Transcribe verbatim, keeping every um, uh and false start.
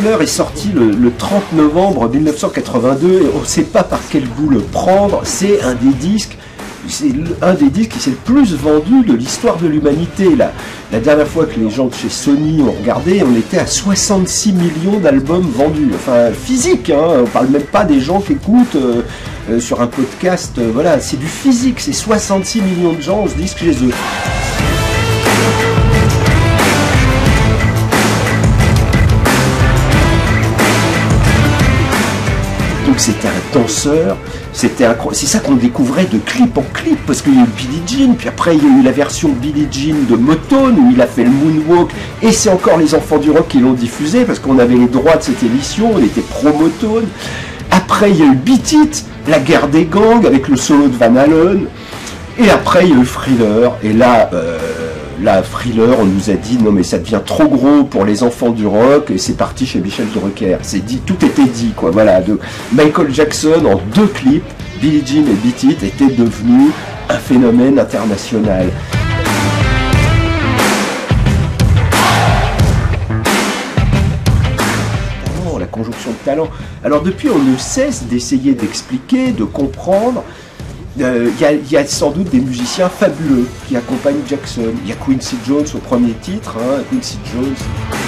Thriller est sorti le, le trente novembre mille neuf cent quatre-vingt-deux et on ne sait pas par quel bout le prendre. C'est un des disques, c'est un des disques qui s'est le plus vendu de l'histoire de l'humanité. La, la dernière fois que les gens de chez Sony ont regardé, on était à soixante-six millions d'albums vendus. Enfin, physique, hein, on parle même pas des gens qui écoutent euh, euh, sur un podcast. Euh, voilà, c'est du physique, c'est soixante-six millions de gens ont ce disque chez eux. Donc c'était un danseur, c'était incroyable. C'est ça qu'on découvrait de clip en clip, parce qu'il y a eu Billie Jean, puis après il y a eu la version Billie Jean de Motown, où il a fait le moonwalk, et c'est encore les enfants du rock qui l'ont diffusé, parce qu'on avait les droits de cette émission, on était pro-Motown. Après il y a eu Beat It, la guerre des gangs, avec le solo de Van Halen, et après il y a eu Thriller, et là... Euh, Là, Thriller, on nous a dit non mais ça devient trop gros pour les enfants du rock et c'est parti chez Michel Drucker. C'est dit, tout était dit quoi. Voilà, de Michael Jackson en deux clips, Billie Jean et Beat It était devenu un phénomène international. La conjonction de talent. Alors depuis, on ne cesse d'essayer d'expliquer, de comprendre. Il euh, y, y a sans doute des musiciens fabuleux qui accompagnent Jackson. Il y a Quincy Jones au premier titre, hein, Quincy Jones.